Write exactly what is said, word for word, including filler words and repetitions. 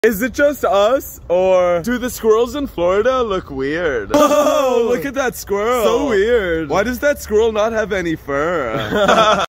Is it just us, or do the squirrels in Florida look weird? Oh, look at that squirrel. So weird. Why does that squirrel not have any fur?